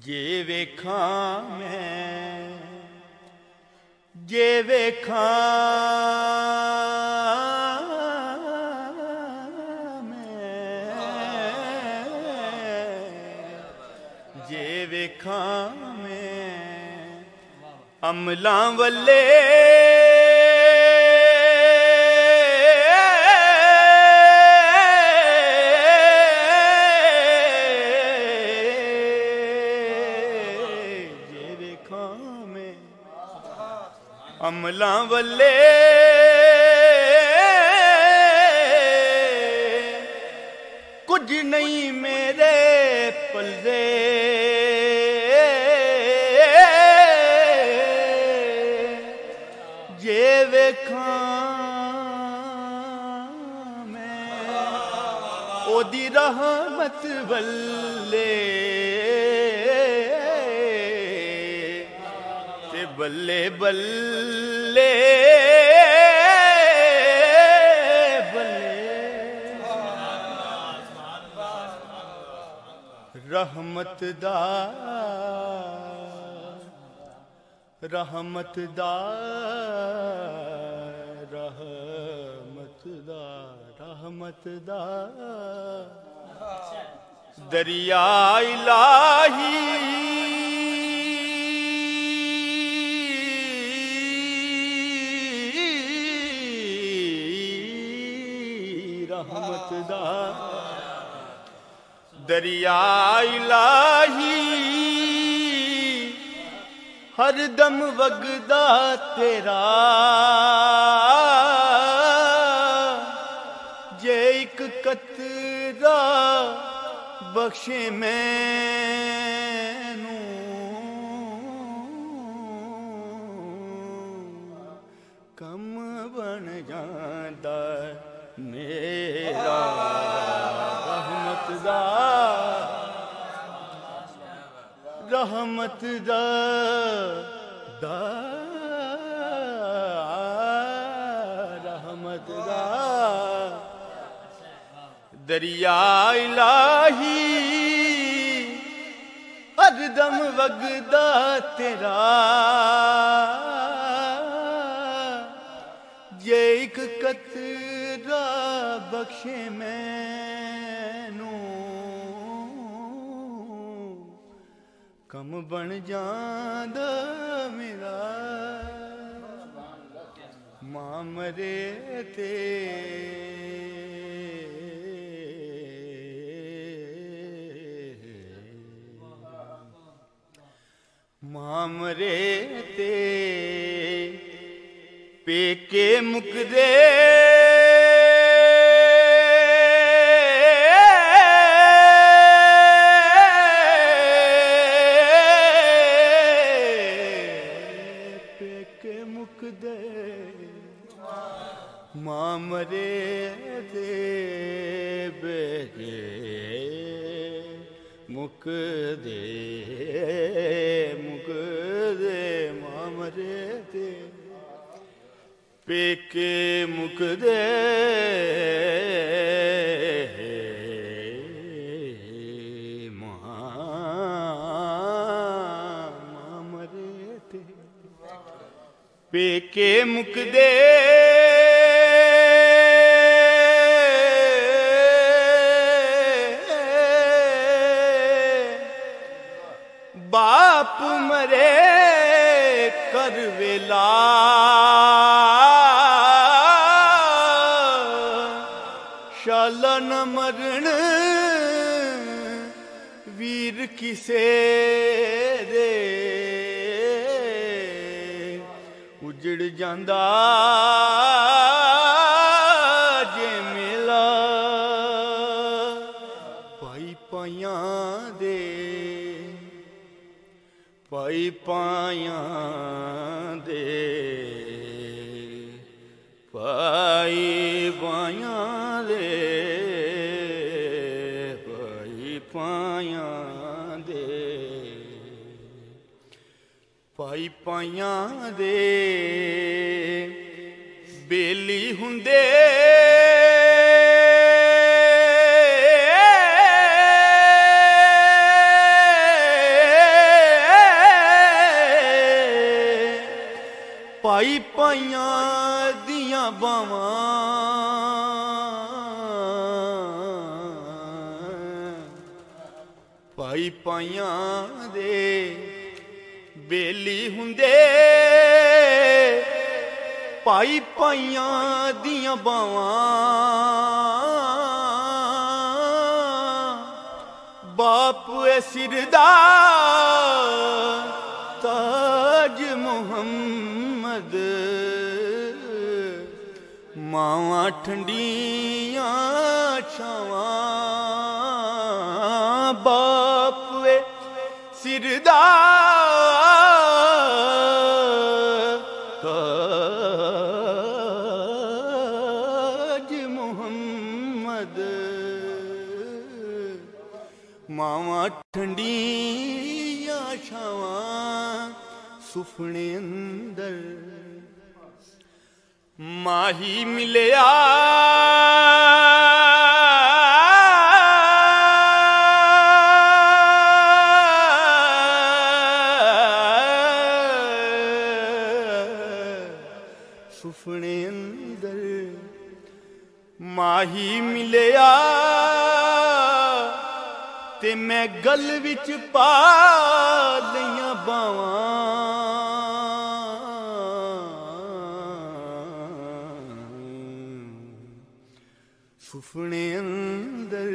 जे वेखां मैं जे वेखां मैं जे वेखां मैं अमलां वल्ले अमलां वल्ले कुछ नहीं मेरे पल्ले जे वेखां मैं ओदी रहमत वल्ले बल्ले बल्ले बल्ले रहमत दा रहमत दा रहमत दा रहमत दा दरिया इलाही रहमत दा दरिया इलाही हर दम वगदा तेरा जे एक कतरा बख्शे मैनू कम बन जांदा मेरा रहमत दा रहमत दा रहमत दा दरिया इलाही हरदम वगदा तेरा जे एक कतरा बख्शे मैनू कम बन जांदा मेरा मां मरे ते मां मरे ते पेके मुकदे पेके मुकदे मां मरे ते बेके मुकदे मुकदे मां मरे ते पेके मुकदे मां मरे ते पेके मुकदे बाप मरे कर वेला शाला न मरण वीर किसे दे उजड़ जांदा जे मेला पाई पाइयां दे पाई पाइयां दे पाई पाइयां दे पाई पाइयां दे पाई पाइयां दे बेली हुंदे ਭਾਈ ਪਾਈਆਂ ਦੀਆਂ ਬਾਵਾਂ ਭਾਈ ਪਾਈਆਂ ਦੇ ਬੇਲੀ ਹੁੰਦੇ ਭਾਈ ਪਾਈਆਂ ਦੀਆਂ ਬਾਵਾਂ ਬਾਪ ਏ ਸਿਰ ਦਾ ਤਾਜ ਮੁਹੰਮਦ ਮਾਵਾਂ ਠੰਡੀਆਂ ਛਾਵਾਂ ਬਾਪ ਏ ਸਿਰ ਦਾ ਤਾਜ ਮੁਹੰਮਦ ਮਾਵਾਂ ਠੰਡੀਆਂ ਛਾਵਾਂ ਸੁਪਨੇ ਅੰਦਰ ਮਾਹੀ ਮਿਲਿਆ ਸੁਪਨੇ ਅੰਦਰ ਮਾਹੀ ਮਿਲਿਆ ਤੇ ਮੈਂ ਗਲ ਵਿੱਚ ਪਾ ਲਈਆਂ ਬਾਵਾਂ ਸੁਪਨੇ ਅੰਦਰ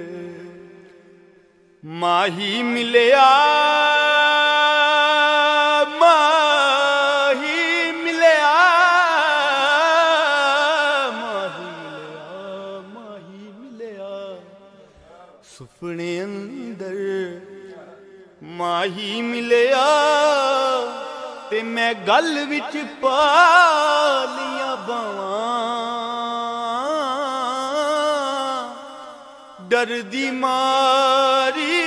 ਮਾਹੀ ਮਿਲਿਆ ਮਾਹੀ ਮਿਲਿਆ ਮਾਹੀ ਮਿਲਿਆ ਸੁਪਨੇ ਅੰਦਰ ਮਾਹੀ ਮਿਲਿਆ ਤੇ ਮੈਂ ਗਲ ਵਿੱਚ ਪਾ ਲੀਆਂ ਬਾਵਾਂ ਡਰ ਦੀ ਮਾਰੀ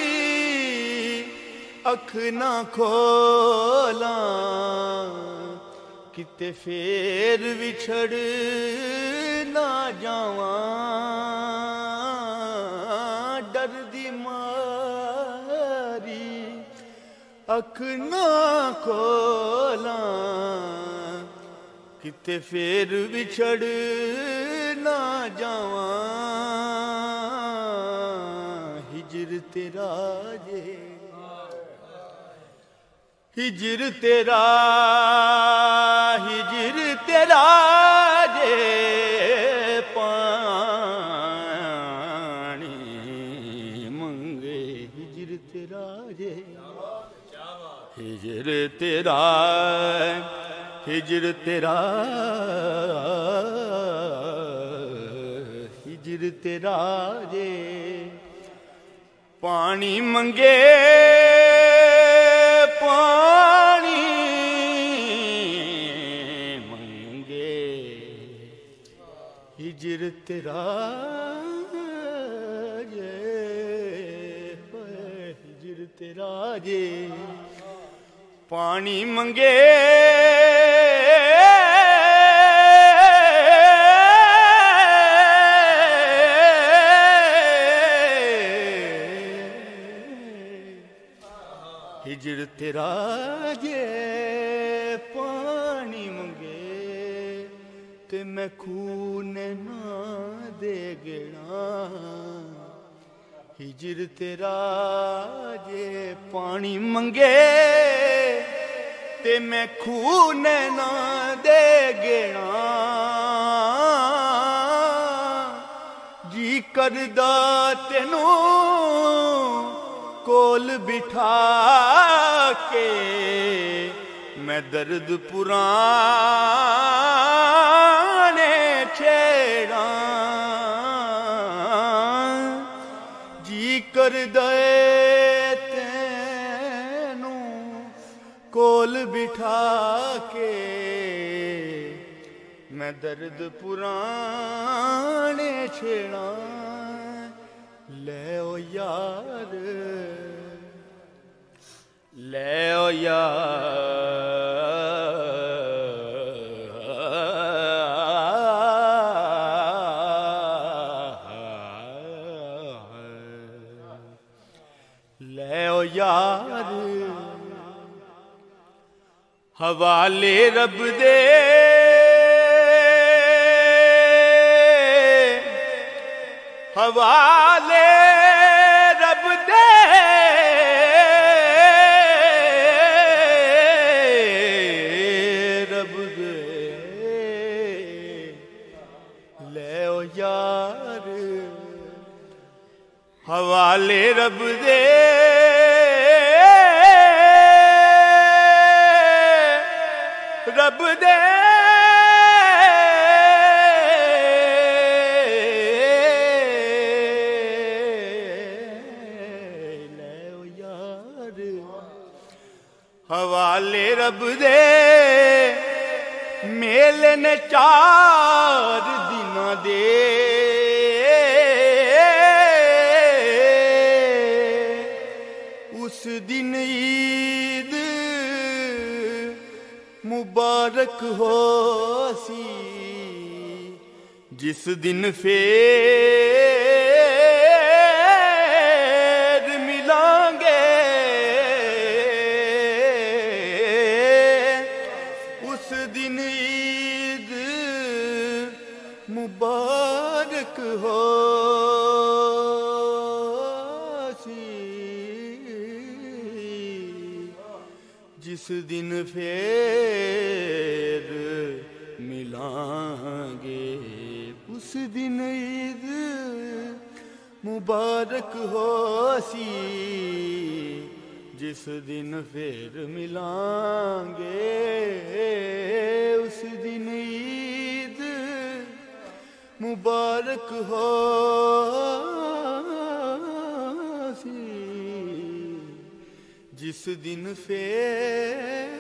ਅੱਖ ਨਾ ਖੋਲਾਂ ਕਿਤੇ ਫੇਰ ਵਿਛੜ ਨਾ ਜਾਵਾਂ ਡਰ ਦੀ ਮਾਰੀ ਅੱਖ ਨਾ ਖੋਲਾਂ ਕਿਤੇ ਫੇਰ ਵਿਛੜ ਨਾ ਜਾਵਾਂ ਹਿਜਰ ਤੇਰਾ ਜੇ ਹਿਜਰ ਤੇਰਾ ਜੇ ਪਾਣੀ ਮੰਗੇ ਹਿਜਰ ਤੇਰਾ ਜੇ ਹਿਜਰ ਤੇਰਾ ਹਿਜਰ ਤੇਰਾ ਹਿਜਰ ਤੇਰਾ ਜੇ ਪਾਣੀ ਮੰਗੇ ਪਾਣੀ ਮੰਗੇ ਹਿਜਰ ਤੇਰਾ ਜੇ ਹਿਜਰ ਤੇਰਾ ਜੇ ਪਾਣੀ ਮੰਗੇ ਹਿਜਰ ਤੇਰਾ ਜੇ ਪਾਣੀ ਮੰਗੇ ਤੇ ਮੈਂ ਖੂਨ ਨਾ ਦੇ ਗਿਣਾ ਹਿਜਰ ਤੇਰਾ ਜੇ ਪਾਣੀ ਮੰਗੇ ਤੇ ਮੈਂ ਖੂਨ ਨਾ ਦੇ ਗਿਣਾ ਜੀ ਕਰਦਾ ਤੈਨੂੰ ਕੋਲ ਬਿਠਾ ਕੇ ਮੈਂ ਦਰਦ ਪੁਰਾਣੇ ਛੇੜਾਂ ਜੀ ਕਰਦਾ ਤੈਨੂੰ ਕੋਲ ਬਿਠਾ ਕੇ ਮੈਂ ਦਰਦ ਪੁਰਾਣੇ ਛੇੜਾਂ ਲੈ ਓ ਯਾਰ ਲੈ ਓ ਯਾਰ हवाले रब दे हवाले रब दे रब दे ले ओ यार हवाले रब दे रब दे ले ओ यार हवाले रब दे मेले ने 4 दिनां दे उस दिन ईद मुबारक हो सी जिस दिन फेर मिलांगे उस दिन ईद मुबारक हो जिस दिन फेर मिलांगे उस दिन ईद मुबारक हो सी जिस दिन फेर मिलांगे उस दिन ईद मुबारक हो सी जिस दिन फेर